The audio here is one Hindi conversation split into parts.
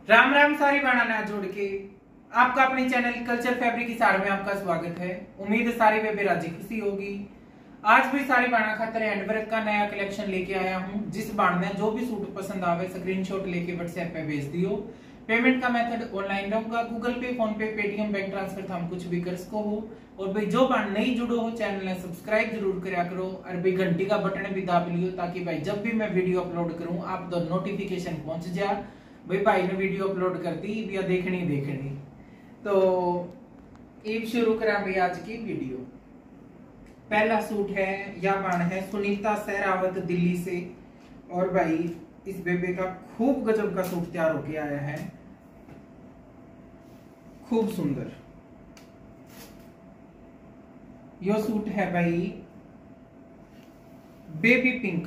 राम राम सारी बाणा ना जोड़ के आपका अपने चैनल कल्चर फैब्रिक हिसार में आपका स्वागत है। उम्मीद है सारी बेबे राजी खुशी होगी। आज भी सारी बाणा खातर हैंडवर्क का नया कलेक्शन लेके आया हूँ। जिस बाण ने जो भी सूट पसंद आवे स्क्रीनशॉट लेके व्हाट्सएप पे भेज दियो। पेमेंट का मेथड ऑनलाइन रहूंगा, Google Pay, PhonePe, Paytm, bank transfer था हम कुछ भी कर सको हो। और भाई जो बाण नहीं जुड़ो हो चैनल ने सब्सक्राइब जरूर करा करो और भाई घंटी का बटन भी दाब लियो ताकि भाई जब भी मैं वीडियो अपलोड करूं आप तो नोटिफिकेशन पहुंच जा। भाई ने वीडियो अपलोड कर दी या देखनी तो एक शुरू करा भाई आज की वीडियो। पहला सूट है या बाण है सुनीता सहरावत दिल्ली से। और भाई इस बेबे का खूब गजब का सूट तैयार होके आया है, खूब सुंदर। यो सूट है भाई बेबी पिंक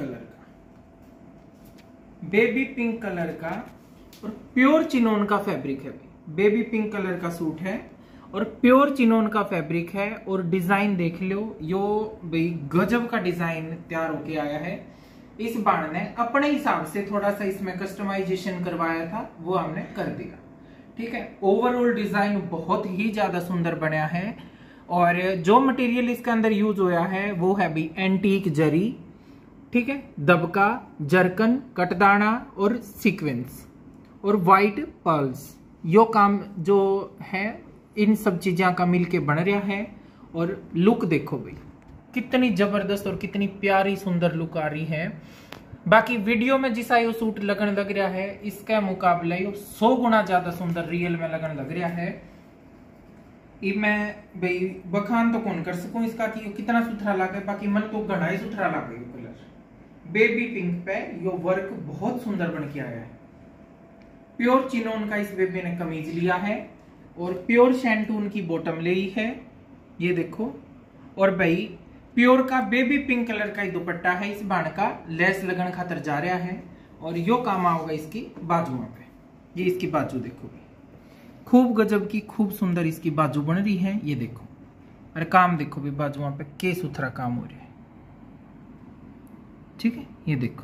कलर का और प्योर चिनोन का फैब्रिक है। बेबी पिंक कलर का सूट है और प्योर चिनोन का फैब्रिक है। और डिजाइन देख लो, यो भाई गजब का डिजाइन तैयार होके आया है। इस बाण ने अपने हिसाब से थोड़ा सा इसमें कस्टमाइजेशन करवाया था, वो हमने कर दिया। ठीक है, ओवरऑल डिजाइन बहुत ही ज्यादा सुंदर बना है। और जो मटेरियल इसके अंदर यूज होया है वो है भी एंटीक जरी, ठीक है, दबका, जरकन, कटदाना और सीक्वेंस और व्हाइट पर्ल्स। यो काम जो है इन सब चीजों का मिलके बन रहा है। और लुक देखो भाई कितनी जबरदस्त और कितनी प्यारी सुंदर लुक आ रही है। बाकी वीडियो में जिसा यो सूट लगन लग रहा है इसका मुकाबला यो 100 गुना ज्यादा सुंदर रियल में लगन लग रहा है। ये मैं भाई बखान तो कौन कर सकूं इसका कि यो कितना सुथरा लगे, बाकी मन तो घना ही सुथरा लगे। यो कलर बेबी पिंक पे यो वर्क बहुत सुंदर बन के आया है। प्योर चिनोन का इस बेबी ने कमीज लिया है और प्योर शैंटून की बॉटम ली है, ये देखो। और भाई प्योर का बेबी पिंक कलर का ही दुपट्टा है। इस बाण का लेस लगन खातर जा रहा है और यो काम आओगा इसकी बाजुओं पे। ये इसकी बाजू देखो, खूब गजब की खूब सुंदर इसकी बाजू बन रही है, ये देखो। और काम देखो भी बाजुओं पे के सुथरा काम हो रहा है, ठीक है, ये देखो।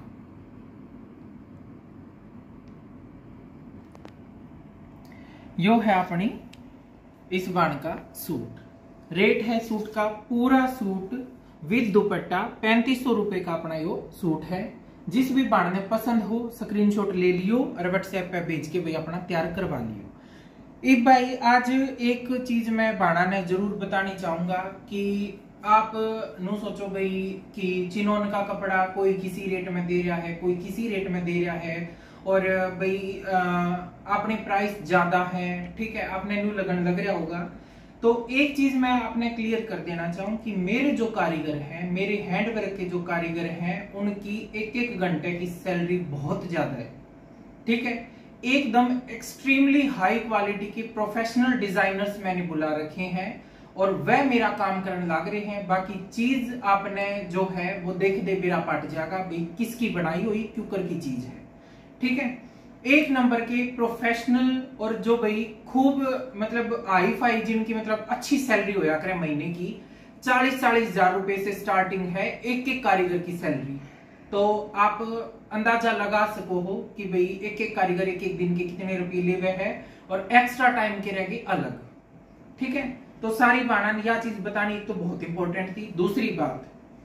यो है अपनी इस बाण का सूट। रेट है सूट का, पूरा सूट विद दुपट्टा 3500 रुपए का अपना यो सूट है। जिस भी बाण ने पसंद हो स्क्रीनशॉट ले लियो और व्हाट्सएप पे भेज के भाई अपना तैयार करवा लियो। एक भाई आज एक चीज मैं बाणा ने जरूर बतानी चाहूंगा कि आप नो सोचो भाई कि चिनोन का कपड़ा कोई किसी रेट में दे रहा है, कोई किसी रेट में दे रहा है और भाई अपने प्राइस ज्यादा है, ठीक है, आपने न्यू लगन लग रहा होगा। तो एक चीज मैं आपने क्लियर कर देना चाहूं कि मेरे जो कारीगर हैं, मेरे हैंडवर्क के जो कारीगर हैं, उनकी एक एक घंटे की सैलरी बहुत ज्यादा है, ठीक है। एकदम एक्सट्रीमली हाई क्वालिटी के प्रोफेशनल डिजाइनर्स मैंने बुला रखे हैं और वह मेरा काम करने लग रहे हैं। बाकी चीज आपने जो है वो देख दे मेरा पाट जाएगा भाई किसकी बनाई हुई क्यूकर की चीज है, ठीक है। एक नंबर के प्रोफेशनल और जो भाई खूब मतलब हाई फाई जिनकी मतलब अच्छी सैलरी होया करे महीने की 40-40 हजार रुपए से स्टार्टिंग है एक एक कारीगर की सैलरी। तो आप अंदाजा लगा सको हो कि भाई एक एक कारीगर एक एक दिन के कितने रुपए ले हुए हैं और एक्स्ट्रा टाइम के रहेगी अलग, ठीक है। तो सारी बाणा यह चीज बतानी एक तो बहुत इंपॉर्टेंट थी। दूसरी बात,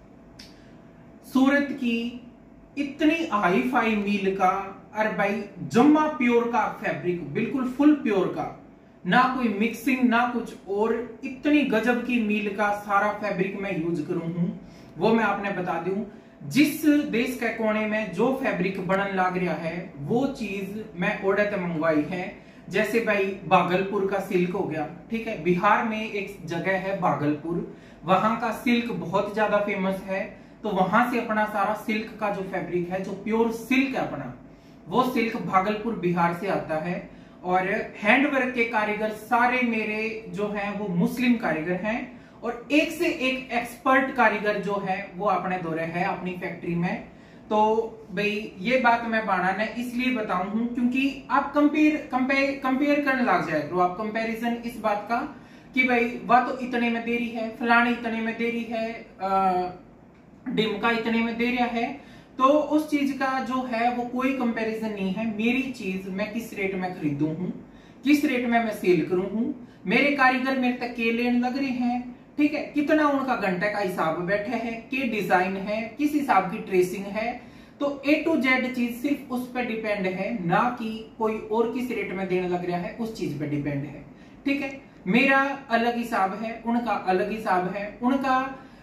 सूरत की इतनी हाई फाई मील का और भाई जम्मा प्योर का फैब्रिक, बिल्कुल फुल प्योर का, ना कोई मिक्सिंग ना कुछ और, इतनी गजब की मील का सारा फैब्रिक मैं यूज करूं हूं वो मैं आपने बता दूं। जिस देश के कोने में जो फैब्रिक बनन लग रहा है वो चीज मैं ऑर्डर पे मंगवाई है। जैसे भाई भागलपुर का सिल्क हो गया, ठीक है, बिहार में एक जगह है भागलपुर, वहां का सिल्क बहुत ज्यादा फेमस है। तो वहां से अपना सारा सिल्क का जो फैब्रिक है, जो प्योर सिल्क है अपना, वो सिल्क भागलपुर बिहार से आता है। और हैंडवर्क के कारीगर सारे मेरे जो हैं वो मुस्लिम कारीगर हैं और एक से एक एक्सपर्ट कारीगर जो है वो अपने दौरे है अपनी फैक्ट्री में। तो भाई ये बात मैं बाणा ने इसलिए बताऊं हूं क्योंकि आप कंपेयर करने लग जाए तो आप कंपैरिजन इस बात का कि भाई वह तो इतने में दे रही है, फलाने इतने में दे रही है, डिमका इतने में दे रहा है, तो उस चीज का जो है वो कोई कंपैरिजन नहीं है। मेरी चीज मैं किस रेट में खरीदू हूं, किस रेट में मैं सेल करूं हूं, मेरे कारीगर मेरे तक के लेन लग रहे हैं, ठीक है, कितना उनका घंटे का हिसाब बैठे है, के डिजाइन है, किस हिसाब की ट्रेसिंग है। तो A to Z चीज सिर्फ उस पर डिपेंड है, ना कि कोई और किस रेट में देने लग रहा है उस चीज पे डिपेंड है। ठीक है, मेरा अलग हिसाब है, उनका अलग हिसाब है। उनका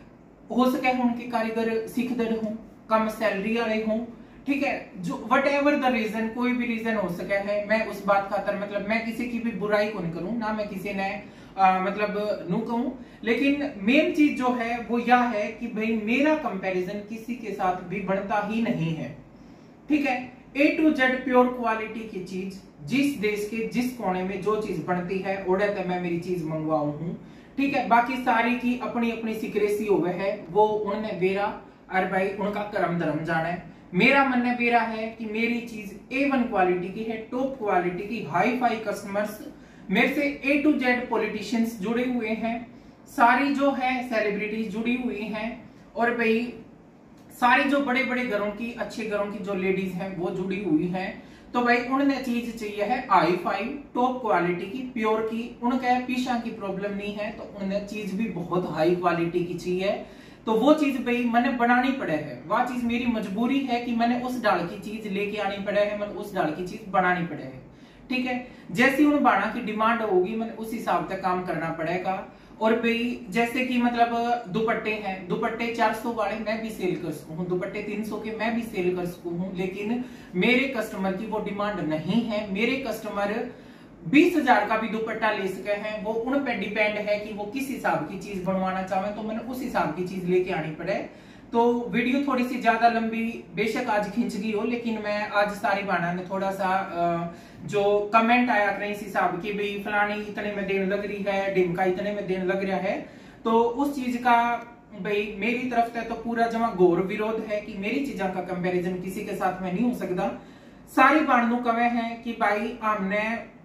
हो सके उनके कारीगर सीखदड़ हो, कम सैलरी वाले हो, ठीक है, जो वट एवर द रीजन, कोई भी रीजन हो सके है। मैं उस बात खातर मतलब मैं किसी की भी बुराई को नहीं करूं, ना मैं किसी ने मतलब नू कहूं, लेकिन मेन चीज जो है वो यह है कि भाई मेरा कंपैरिजन किसी के साथ भी बनता ही नहीं है। ठीक है, A to Z pure quality की चीज, जिस देश के जिस कोने में जो चीज बनती है ओडे तक मैं मेरी चीज मंगवाऊ हूं। ठीक है, बाकी सारी की अपनी अपनी सिक्रेसी हो गए है, वो उन्होंने बेरा और भाई उनका कर्म धर्म जाना है। मेरा मानना बेरा है कि मेरी चीज A1 क्वालिटी की है, टॉप क्वालिटी की, हाई फाई कस्टमर्स मेरे से A to Z पॉलिटिशियंस जुड़े हुए हैं, सारी जो है सेलिब्रिटीज जुड़ी हुई हैं, और भाई सारी जो बड़े बड़े घरों की, अच्छे घरों की जो लेडीज हैं वो जुड़ी हुई हैं। तो भाई उन्हें चीज चाहिए है हाई फाई टॉप क्वालिटी की, प्योर की, उनका पीछा की प्रॉब्लम नहीं है, तो उन्हें चीज भी बहुत हाई क्वालिटी की चाहिए। तो वो चीज भाई मैंने बनानी पड़े है, वह चीज मेरी मजबूरी है कि मैंने उस डाल की चीज लेके आनी पड़े है, मैंने उस डाल की चीज बनानी पड़े है। ठीक है, जैसी उन बाणा की डिमांड होगी मैंने उस हिसाब से काम करना पड़ेगा। और भाई जैसे कि मतलब दुपट्टे हैं, दुपट्टे 400 वाले मैं भी सेल कर सकूं हूं, दुपट्टे 300 के मैं भी सेल कर सकूं हूं, लेकिन मेरे कस्टमर की वो डिमांड नहीं है। मेरे कस्टमर 20,000 का भी दुपट्टा ले सके हैं, वो उन पे डिपेंड है कि वो किस हिसाब की चीज बनवाना चाहे, तो मैंने उस हिसाब की चीज लेके आनी पड़े। तो वीडियो थोड़ी सी ज्यादा लंबी बेशक आज खींच गई हो, लेकिन मैं आज सारी बाणा ने थोड़ा सा जो कमेंट आया करें इस हिसाब की भाई फलानी इतने में देने लग रही है, ढिमका इतने में देने लग रहा है, तो उस चीज का भाई मेरी तरफ से तो पूरा जमा घोर विरोध है कि मेरी चीजों का कंपैरिजन किसी के साथ में नहीं हो सकता। सारी बाणनू कवे हैं कि भाई हमने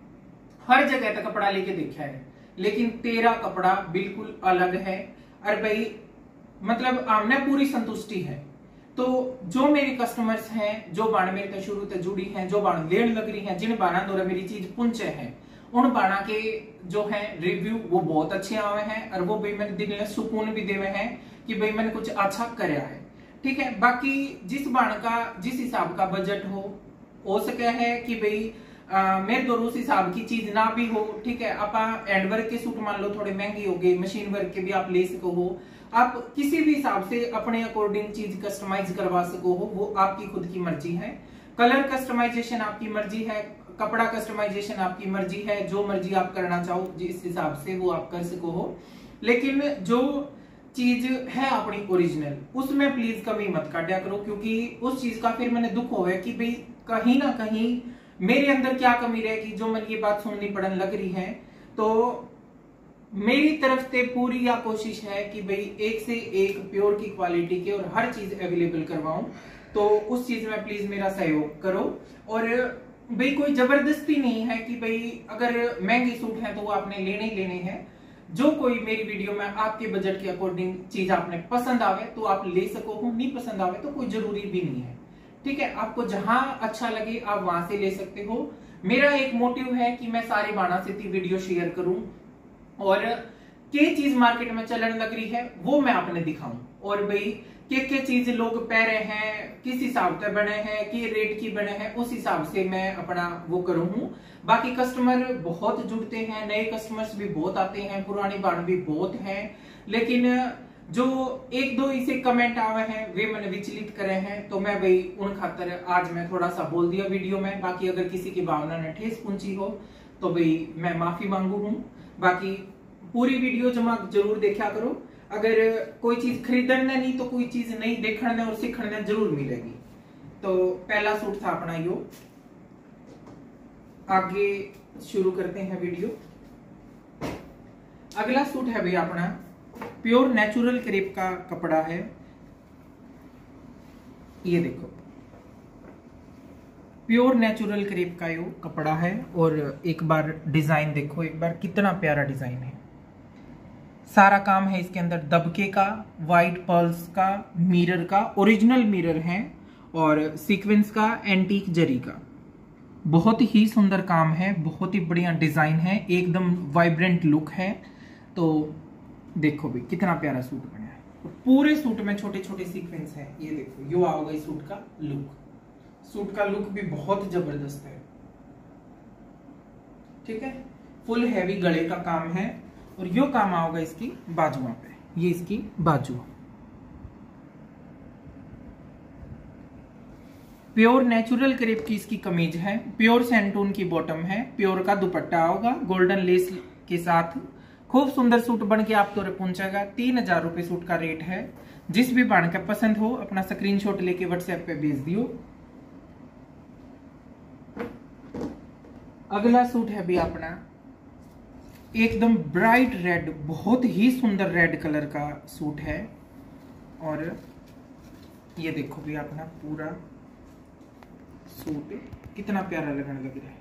हर जगह तक कपड़ा लेके देखा है, लेकिन तेरा कपड़ा बिल्कुल अलग है, और भाई मतलब हमने पूरी संतुष्टि है। तो जो मेरे कस्टमर्स हैं, जो बाण मेरे से शुरू से जुड़ी हैं, जो बाण लेन लग रही हैं, जिन बाणा द्वारा मेरी चीज पहुंचे हैं, उन बाणा के जो है रिव्यू वो बहुत अच्छे आवे हैं, और वो भाई मेरे दिल में सुकून भी देवे हैं कि भाई मैंने कुछ अच्छा करया है। ठीक है, बाकी जिस बाण का जिस हिसाब का बजट हो सके है कि भाई मेरे दो उस हिसाब की चीज ना भी हो। ठीक है, आप एंड वर्क के सूट मान लो थोड़े महंगे हो गए, मशीन वर्क के भी आप ले सको हो, आप किसी भी हिसाब से अपने अकॉर्डिंग चीज कस्टमाइज करवा सको हो, वो आपकी खुद की मर्जी है। कलर कस्टमाइजेशन आपकी मर्जी है, कपड़ा कस्टमाइजेशन आपकी मर्जी है, जो मर्जी आप करना चाहो जिस हिसाब से वो आप कर सको हो, लेकिन जो चीज है अपनी ओरिजिनल उसमें प्लीज कमी मत काटा करो, क्योंकि उस चीज का फिर मैंने दुख हो है कि भाई कहीं ना कहीं मेरे अंदर क्या कमी रहेगी जो मैंने ये बात सुननी पड़ने लग रही है। तो मेरी तरफ से पूरी यह कोशिश है कि भाई एक से एक प्योर की क्वालिटी के और हर चीज अवेलेबल करवाऊं, तो उस चीज में प्लीज मेरा सहयोग करो। और भाई कोई जबरदस्ती नहीं है कि भाई अगर महंगे सूट हैं तो वो आपने लेने ही लेने हैं। जो कोई मेरी वीडियो में आपके बजट के अकॉर्डिंग चीज आपने पसंद आवे तो आप ले सको हो, नहीं पसंद आवे तो कोई जरूरी भी नहीं है। ठीक है, आपको जहां अच्छा लगे आप वहां से ले सकते हो। मेरा एक मोटिव है कि मैं सारे बाणा से वीडियो शेयर करूं, और के चीज मार्केट में चलने लग रही है वो मैं आपने दिखाऊं, और भाई के चीज लोग पह रहे हैं, किस हिसाब से बने हैं, कि रेट की बने हैं, उस हिसाब से मैं अपना वो करूं हूं। बाकी कस्टमर बहुत जुड़ते हैं, नए कस्टमर्स भी बहुत आते हैं, पुरानी बाण भी बहुत हैं, लेकिन जो एक दो इसे कमेंट आवे हैं वे मैंने विचलित करे हैं, तो मैं भाई उन खातर आज मैं थोड़ा सा बोल दिया वीडियो में। बाकी अगर किसी की भावना ने ठेस पहुंची हो तो भाई मैं माफी मांगू हूं। बाकी पूरी वीडियो जमा जरूर देखा करो, अगर कोई चीज खरीदने नहीं तो कोई चीज नहीं देखने और सीखने जरूर मिलेगी। तो पहला सूट था अपना यो, आगे शुरू करते हैं वीडियो। अगला सूट है भाई अपना प्योर नेचुरल क्रेप का कपड़ा है, ये देखो प्योर नेचुरल क्रेप का यो कपड़ा है, और एक बार डिजाइन देखो, एक बार कितना प्यारा डिजाइन है। सारा काम है इसके अंदर दबके का, वाइट पर्ल्स का, मिरर का, ओरिजिनल मिरर है, और सीक्वेंस का, एंटीक जरी का। बहुत ही सुंदर काम है, बहुत ही बढ़िया डिजाइन है, एकदम वाइब्रेंट लुक है। तो देखो भी कितना प्यारा सूट बना है। पूरे सूट में छोटे छोटे सीक्वेंस है। ये देखो, यो आओगा इस सूट का लुक। सूट का लुक भी बहुत जबरदस्त है। ठीक है, फुल हैवी गले का काम है। और यो काम आओगा इसकी बाजुओं पे। ये इसकी बाजू, प्योर नेचुरल क्रेप की इसकी कमीज है, प्योर सैंटून की बॉटम है, प्योर का दुपट्टा होगा गोल्डन लेस के साथ। खूब सुंदर सूट बन के आप तोरे पहुंचेगा। 3000 रुपए सूट का रेट है। जिस भी बाण का पसंद हो अपना स्क्रीनशॉट लेके व्हाट्सएप पे भेज दियो। अगला सूट है भी अपना एकदम ब्राइट रेड, बहुत ही सुंदर रेड कलर का सूट है। और ये देखो भी अपना पूरा सूट कितना प्यारा लगने लग रहा है।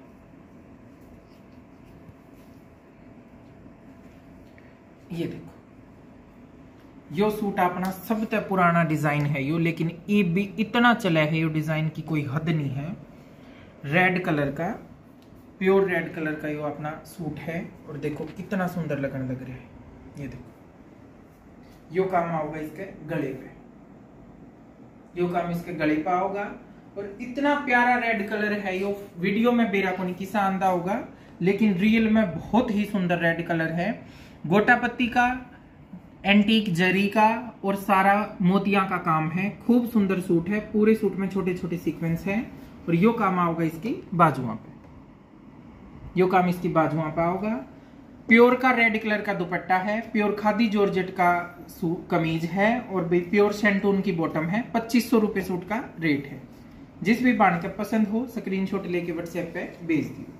ये देखो, यो सूट अपना सबसे पुराना डिजाइन है यो, लेकिन ये भी इतना चला है यो डिजाइन की कोई हद नहीं है। रेड कलर का, प्योर रेड कलर का यो अपना सूट है। और देखो कितना सुंदर लगने लग रहा है। ये देखो, यो काम आओगा इसके गले पे, यो काम इसके गले पे आओगा। और इतना प्यारा रेड कलर है यो, वीडियो में बेरा को नहीं किसा आंदा होगा, लेकिन रियल में बहुत ही सुंदर रेड कलर है। गोटा पत्ती का, एंटीक जरी का और सारा मोतिया का काम है। खूब सुंदर सूट है। पूरे सूट में छोटे छोटे सीक्वेंस है। और यो काम आओगा इसकी बाजुओं पे, यो काम इसकी बाजुओं पे आओगा। प्योर का रेड कलर का दुपट्टा है, प्योर खादी जॉर्जेट का कमीज है और प्योर सैंटून की बॉटम है। 2500 रुपए सूट का रेट है। जिस भी बाण का पसंद हो स्क्रीनशॉट लेके व्हाट्सएप पे भेज दियो।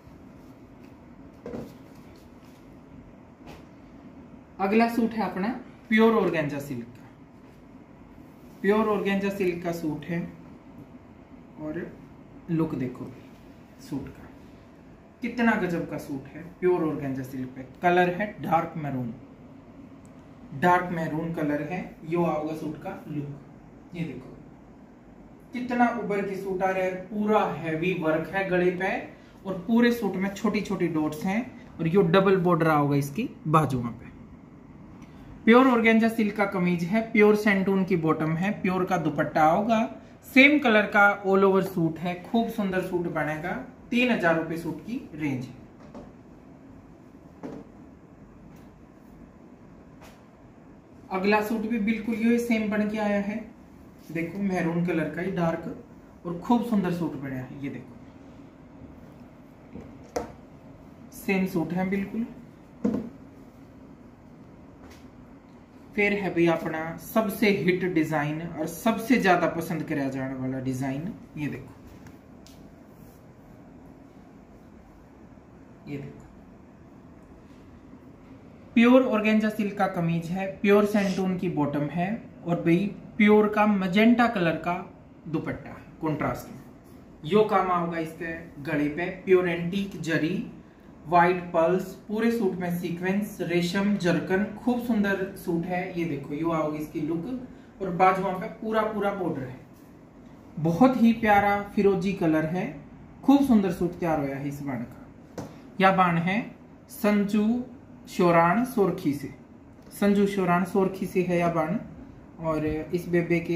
अगला सूट है अपना प्योर ऑर्गेन्जा सिल्क का। प्योर ऑर्गेन्जा सिल्क का सूट है। और लुक देखो सूट का, कितना गजब का सूट है। प्योर ऑर्गेन्जा सिल्क पे कलर है dark maroon, dark maroon colour है। यो आओगा सूट का लुक। ये देखो कितना उबर की सूट आ रहा है। पूरा हैवी वर्क है गले पे और पूरे सूट में छोटी छोटी डॉट्स हैं। और यो डबल बॉर्डर आओगा इसकी बाजुओं पे। प्योर ऑर्गेन्जा सिल्क का कमीज है, प्योर सैंटून की बॉटम है, प्योर का दुपट्टा होगा। सेम कलर का ऑल ओवर सूट है। खूब सुंदर सूट बनेगा। 3000 रुपए सूट की रेंज है। अगला सूट भी बिल्कुल ये सेम बन के आया है। देखो मैरून कलर का ही डार्क और खूब सुंदर सूट बना है। ये देखो सेम सूट है बिल्कुल। फिर है भाई अपना सबसे हिट डिजाइन और सबसे ज्यादा पसंद किया जाने वाला डिजाइन। ये देखो, ये देखो प्योर ऑर्गेन्जा सिल्क का कमीज है, प्योर सैंटून की बॉटम है और भाई प्योर का मजेंटा कलर का दुपट्टा है कॉन्ट्रास्ट में। यो काम होगा इसके गले पे। Pure antique zari, white pearls, पूरे सूट में सीक्वेंस, रेशम, जरकन। खूब सुंदर सूट है। ये देखो यो आओगी इसकी लुक और बाजुओं पे पूरा पूरा बॉर्डर है। बहुत ही प्यारा फिरोजी कलर है। खूब सुंदर सूट तैयार होया है इस बाण का। यह बाण है संजू शोरान सोरखी से, संजू शोरान सोरखी से है यह बाण। और इस बेबे के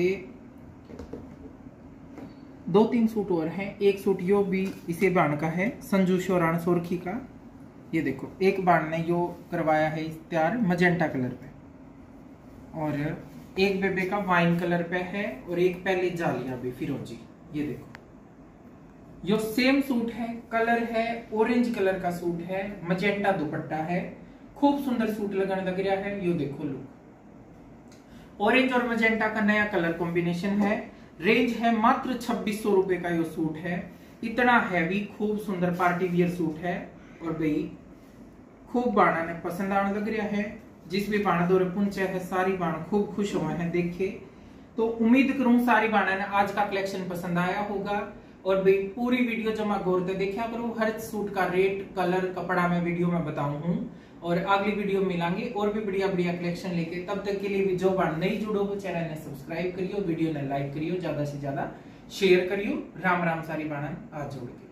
2-3 सूट और हैं। एक सूट यो भी इसे बाण का है, संजू शोरान सोरखी का। ये देखो एक बाण ने यो करवाया है तैयार मजेंटा कलर पे और एक बेबे का वाइन कलर पे है और एक पहले जालिया भी फिरोजी। ये देखो यो सेम सूट है, कलर है ऑरेंज कलर का सूट है, मजेंटा दुपट्टा है। खूब सुंदर सूट लगने लग रहा है। यो देखो लुक, ऑरेंज और मजेंटा का नया कलर कॉम्बिनेशन है। रेंज है मात्र 2600 रुपए का यो सूट है। इतना हैवी खूब सुंदर पार्टी वियर सूट है और भाई खूब बाणा ने पसंद आने लग रहा है। जिस भी बाणा दौरे पुंचे है सारी बाण खूब खुश हुए हैं देखे। तो उम्मीद करूं सारी बाणा ने आज का कलेक्शन पसंद आया होगा। और भाई पूरी वीडियो जमा गौर से देखा करो। हर सूट का रेट, कलर, कपड़ा में वीडियो में बताऊं हूं। और अगली वीडियो मिलेंगे और भी बढ़िया बढ़िया कलेक्शन लेके। तब तक के लिए भी जो बाण नहीं जुड़ो हो चैनल ने सब्सक्राइब करियो, वीडियो ने लाइक करियो, ज्यादा से ज्यादा शेयर करियो। राम राम सारी बाणन आज जोड़ के।